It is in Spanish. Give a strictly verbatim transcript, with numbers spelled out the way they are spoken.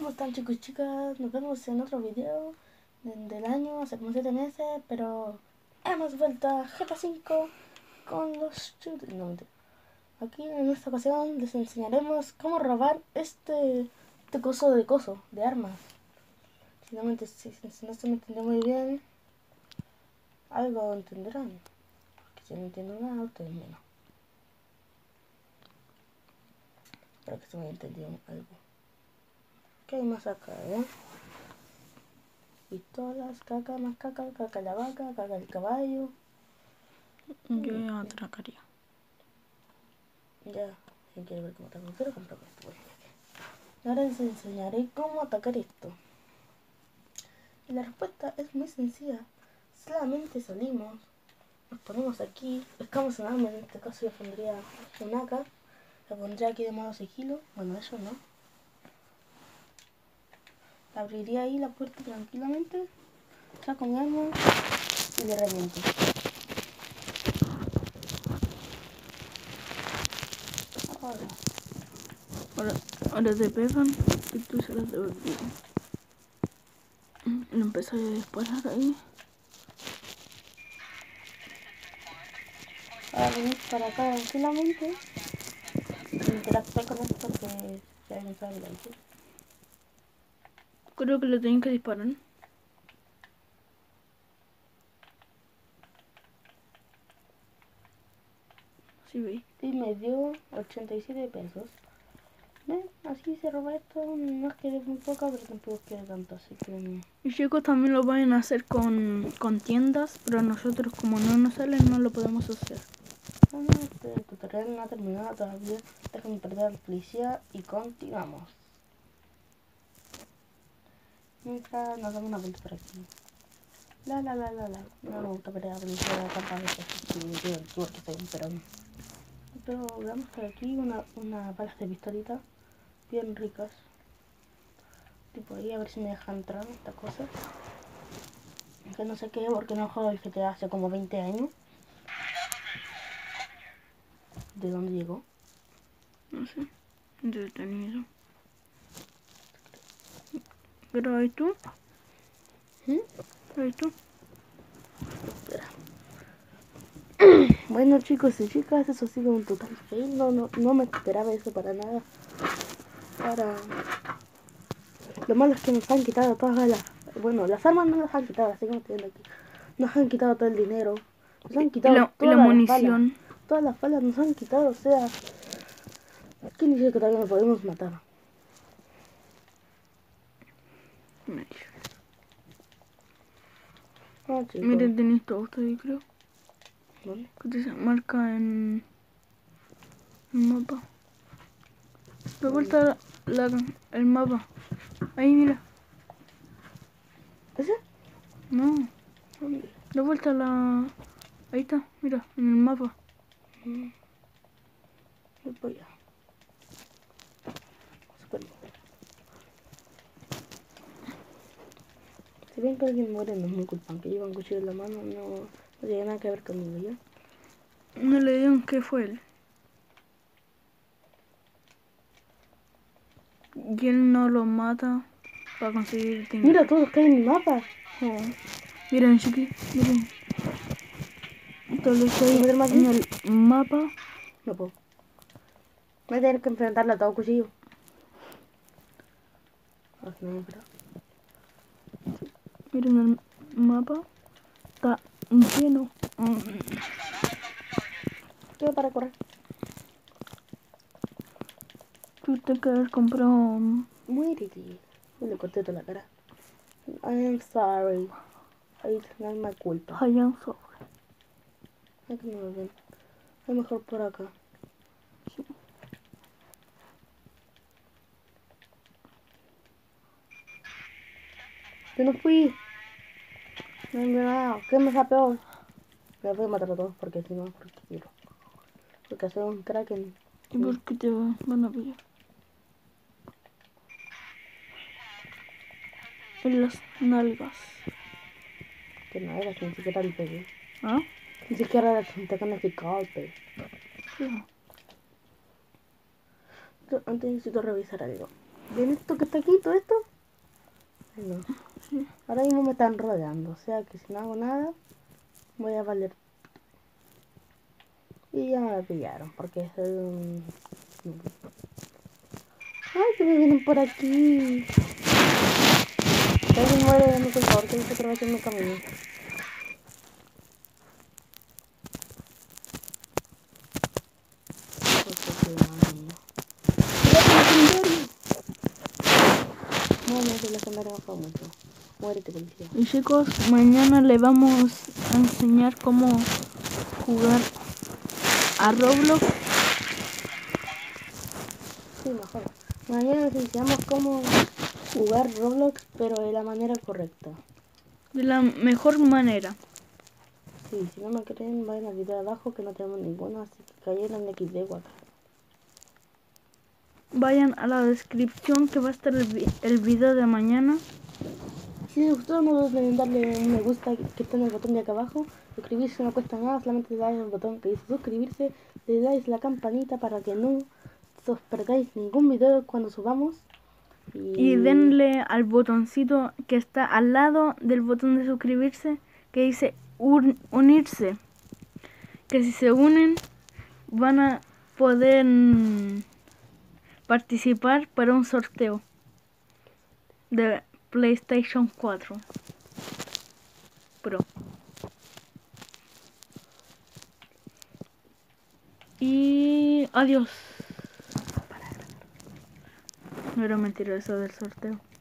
¿Cómo están, chicos y chicas? Nos vemos en otro video del año, hace como siete meses, pero hemos vuelto a G T A cinco con los shooters. No, mentira. Aquí en esta ocasión les enseñaremos cómo robar este, este coso de coso, de armas. Si no, me, si, si no se me entendió muy bien, algo entenderán. Porque si no entiendo nada, ustedes menos. Espero que se me haya entendido algo. ¿Qué hay más acá, eh? Pistolas, caca, más caca, caca la vaca, caca el caballo. Yo ya atracaría. Ya, si quiere ver cómo atacar, quiero comprar esto. Ahora les enseñaré cómo atacar esto. Y la respuesta es muy sencilla. Solamente salimos, nos ponemos aquí, buscamos un arma, en este caso yo pondría un A K, la pondría aquí de modo sigilo, bueno eso no. Abriría ahí la puerta tranquilamente, saco mi arma y le reviento. Ahora. Ahora, ahora te pegan y tú se las devolvías. Lo empezás a disparar ahí. Ahora venís para acá tranquilamente y interactuar con esto que ya no sabe la idea. Creo que lo tienen que disparar. Sí, veis. Y me dio ochenta y siete pesos. ¿Ven? Así se roba esto. No es que es muy poca, pero tampoco quiere tanto, así que... Y chicos, también lo pueden hacer con, con tiendas, pero nosotros como no nos salen no lo podemos hacer. Bueno, este tutorial no ha terminado todavía. Déjenme perder a la policía y continuamos. Mientras nos damos una vuelta por aquí. La la la la la. No me gusta perder a la policía tantas veces. Sí, yo porque soy un perón. Pero veamos por aquí una, una balas de pistolita bien ricas. Tipo ahí a ver si me deja entrar esta cosa. Que no sé qué, porque no juego el G T A hace como veinte años. ¿De dónde llegó? No sé. Detenido. Pero ahí tú. ¿Mm? Ahí tú. Espera. Bueno, chicos y chicas, eso ha sido un total fail. No, no, no me esperaba eso para nada. Para... Lo malo es que nos han quitado todas las... Bueno, las armas no las han quitado, así que no estoy viendo aquí. Nos han quitado todo el dinero. Nos han Y quitado la, y todas la las munición. balas. Todas las balas nos han quitado, o sea... ¿Quién dice que todavía no podemos matar? Ah, chicos. Miren, tenéis todo ustedes, creo. ¿Dónde? Que te marca en el mapa. De vuelta la, la, el mapa. Ahí, mira. ¿Ese? No. ¿Dónde? De vuelta la... Ahí está, mira, en el mapa. Mm. Voy para allá. Super. Si ven que alguien muere, no es mi culpa. Aunque lleva un cuchillo en la mano, no, no tiene nada que ver conmigo, ¿ya? No le digan que fue él. Y él no lo mata para conseguir dinero. Mira todos que hay en el mapa. Oh. Miren, chiqui, miren. Todo lo que hay ¿Puedo ver más en aquí? el mapa. No puedo. Voy a tener que enfrentarle a todo cuchillo. Ah, no, espera. Miren el mapa. Está lleno. Mm. ¿Qué para correr? Tú te que haber comprado. Muérete. Y le corté toda la cara. I'm sorry. It's not my culpa. Hayan sobre. Aquí no lo ven. Es mejor por acá. Sí. Yo no fui. No me nada. ¿Qué me está peor? Me voy a matar a todos porque si no, porque quiero. Porque soy un kraken. ¿Y por qué te van a pillar? En las nalgas. Que no era, ni siquiera el bebé. ¿Ah? Ni siquiera era gente con el golpe. Sí. Yo antes necesito revisar algo. ¿Ven esto que está aquí, todo esto? Ay, no. Sí. Ahora mismo me están rodeando, o sea que si no hago nada, voy a valer. Y ya me la pillaron, porque soy un... Ay, que me vienen por aquí. Si alguien muere, dame por favor, que dice que va a hacerme camino. Porque sí, madre mía. No, no, si el legendario bajó mucho. Muérete, policía. Y chicos, mañana le vamos a enseñar cómo jugar a Roblox. Sí, mejor. Mañana les enseñamos cómo jugar Roblox, pero de la manera correcta. De la mejor manera. Sí, si no me creen, vayan al video de abajo que no tenemos ninguno, así que cayeron en equis de guaca. Vayan a la descripción que va a estar el, vi- el video de mañana. Si les gustó, no duden darle un me gusta que está en el botón de acá abajo. Suscribirse no cuesta nada, solamente le dais el botón que dice suscribirse, le dais la campanita para que no os perdáis ningún video cuando subamos. Y denle al botoncito que está al lado del botón de suscribirse que dice un- unirse. Que si se unen van a poder mm, participar para un sorteo de PlayStation cuatro Pro. Y adiós. No era mentira eso del sorteo.